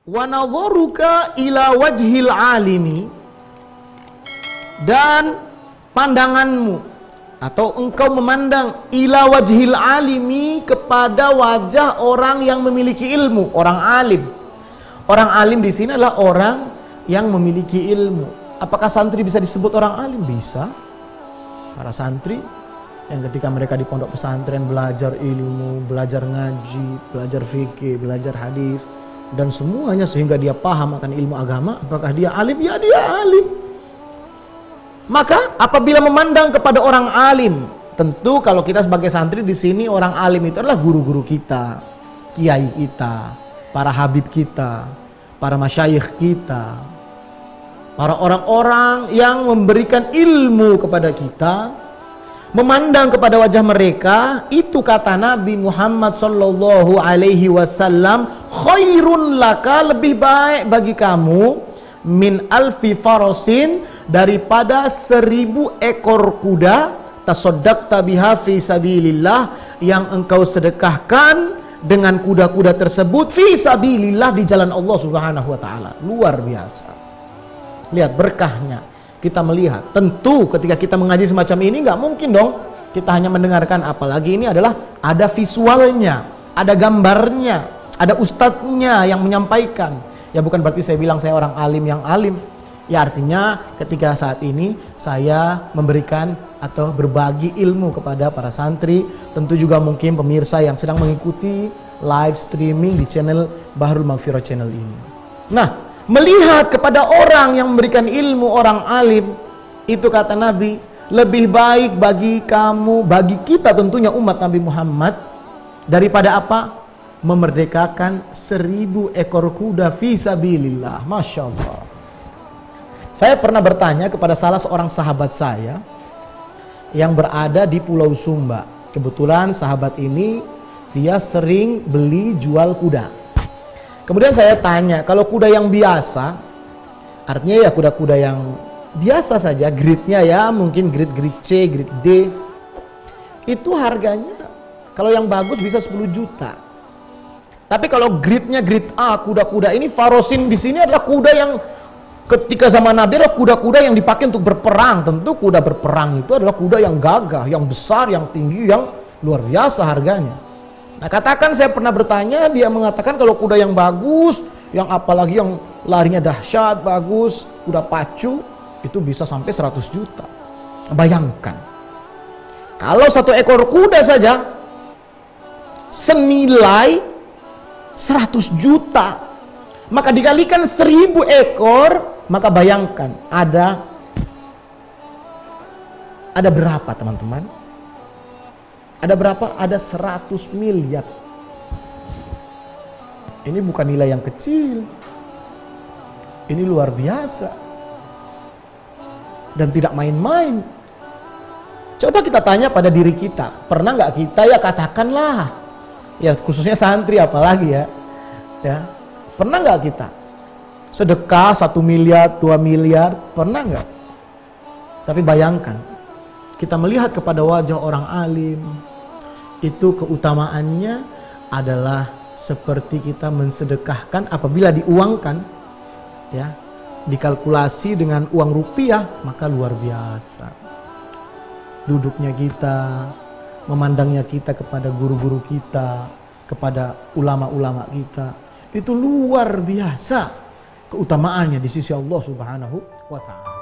Wa nadharuka ila wajhil alimi, dan pandanganmu atau engkau memandang ila wajhil alimi, kepada wajah orang yang memiliki ilmu, orang alim. Orang alim di sini adalah orang yang memiliki ilmu. Apakah santri bisa disebut orang alim? Bisa. Para santri yang ketika mereka di pondok pesantren belajar ilmu, belajar ngaji, belajar fikih, belajar hadis dan semuanya sehingga dia paham akan ilmu agama, apakah dia alim? Ya, dia alim. Maka apabila memandang kepada orang alim, tentu kalau kita sebagai santri di sini, orang alim itu adalah guru-guru kita, kiai kita, para habib kita, para masyayikh kita, para orang-orang yang memberikan ilmu kepada kita. Memandang kepada wajah mereka, itu kata Nabi Muhammad sallallahu alaihi wasallam, khairun laka, lebih baik bagi kamu, min alfi farasin, daripada 1000 ekor kuda, tasaddaqta biha fi sabilillah, yang engkau sedekahkan dengan kuda-kuda tersebut fi sabilillah, di jalan Allah Subhanahu wa taala. Luar biasa. Lihat berkahnya. Kita melihat, tentu ketika kita mengaji semacam ini nggak mungkin dong kita hanya mendengarkan, apalagi ini adalah ada visualnya, ada gambarnya, ada ustadznya yang menyampaikan. Ya bukan berarti saya bilang saya orang alim yang alim. Ya artinya ketika saat ini saya memberikan atau berbagi ilmu kepada para santri, tentu juga mungkin pemirsa yang sedang mengikuti live streaming di channel Bahrul Maghfirah channel ini. Nah, melihat kepada orang yang memberikan ilmu, orang alim, itu kata Nabi, lebih baik bagi kamu, bagi kita tentunya umat Nabi Muhammad, daripada apa? Memerdekakan 1000 ekor kuda fi sabilillah. Masya Allah. Saya pernah bertanya kepada salah seorang sahabat saya yang berada di Pulau Sumba. Kebetulan sahabat ini dia sering beli jual kuda. Kemudian saya tanya, kalau kuda yang biasa, artinya ya kuda-kuda yang biasa saja, grade-nya ya mungkin grade C, grade D, itu harganya kalau yang bagus bisa 10 juta. Tapi kalau grade-nya grade A, kuda-kuda ini farosin di sini adalah kuda yang ketika zaman Nabi adalah kuda-kuda yang dipakai untuk berperang. Tentu kuda berperang itu adalah kuda yang gagah, yang besar, yang tinggi, yang luar biasa harganya. Nah katakan saya pernah bertanya, dia mengatakan kalau kuda yang bagus, yang apalagi yang larinya dahsyat, bagus, kuda pacu, itu bisa sampai 100 juta. Bayangkan, kalau 1 ekor kuda saja senilai 100 juta, maka dikalikan 1000 ekor, maka bayangkan ada berapa teman-teman? Ada berapa? Ada 100 miliar. Ini bukan nilai yang kecil. Ini luar biasa. Dan tidak main-main. Coba kita tanya pada diri kita. Pernah nggak kita, ya katakanlah, ya khususnya santri apalagi ya. Pernah nggak kita sedekah 1 miliar, 2 miliar? Pernah nggak? Tapi bayangkan, kita melihat kepada wajah orang alim, itu keutamaannya adalah seperti kita mensedekahkan apabila diuangkan, ya, dikalkulasi dengan uang rupiah, maka luar biasa. Duduknya kita, memandangnya kita kepada guru-guru kita, kepada ulama-ulama kita, itu luar biasa keutamaannya di sisi Allah Subhanahu wa ta'ala.